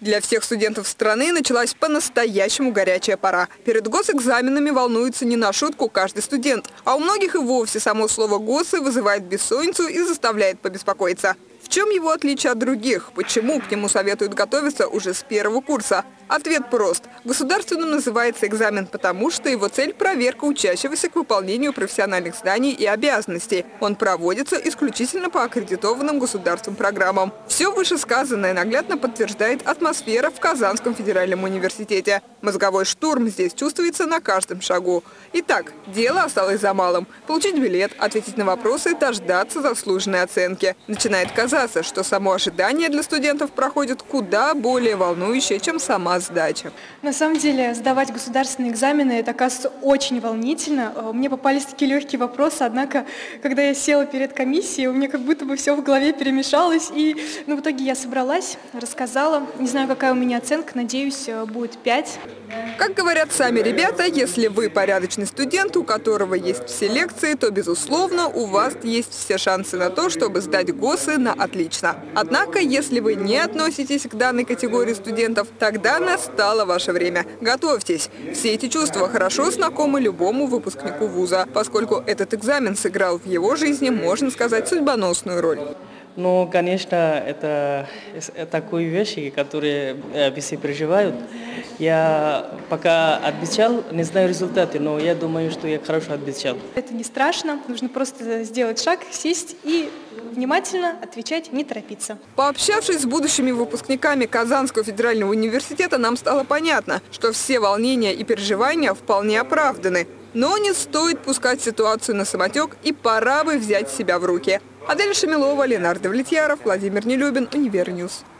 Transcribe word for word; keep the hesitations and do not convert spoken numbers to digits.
Для всех студентов страны началась по-настоящему горячая пора. Перед госэкзаменами волнуется не на шутку каждый студент, а у многих и вовсе само слово «госы» вызывает бессонницу и заставляет побеспокоиться. В чем его отличие от других? Почему к нему советуют готовиться уже с первого курса? Ответ прост. Государственным называется экзамен, потому что его цель – проверка учащегося к выполнению профессиональных знаний и обязанностей. Он проводится исключительно по аккредитованным государством программам. Все вышесказанное наглядно подтверждает атмосфера в Казанском федеральном университете. Мозговой штурм здесь чувствуется на каждом шагу. Итак, дело осталось за малым – получить билет, ответить на вопросы и дождаться заслуженной оценки. Начинает казаться, что само ожидание для студентов проходит куда более волнующе, чем сама сдача. На самом деле, сдавать государственные экзамены – это, оказывается, очень волнительно. Мне попались такие легкие вопросы, однако, когда я села перед комиссией, у меня как будто бы все в голове перемешалось. И ну, в итоге я собралась, рассказала. Не знаю, какая у меня оценка, надеюсь, будет пять. Как говорят сами ребята, если вы порядочный студент, у которого есть все лекции, то, безусловно, у вас есть все шансы на то, чтобы сдать госы на отлично. Однако, если вы не относитесь к данной категории студентов, тогда настало ваше время. Готовьтесь. Все эти чувства хорошо знакомы любому выпускнику вуза, поскольку этот экзамен сыграл в его жизни, можно сказать, судьбоносную роль. Ну, конечно, это такие вещи, которые все переживают. Я пока отвечал, не знаю результаты, но я думаю, что я хорошо отвечал. Это не страшно, нужно просто сделать шаг, сесть и внимательно отвечать, не торопиться. Пообщавшись с будущими выпускниками Казанского федерального университета, нам стало понятно, что все волнения и переживания вполне оправданы. Но не стоит пускать ситуацию на самотек, и пора бы взять себя в руки. Адель Шамилова, Ленардо Влетьяров, Владимир Нелюбин, Универньюз.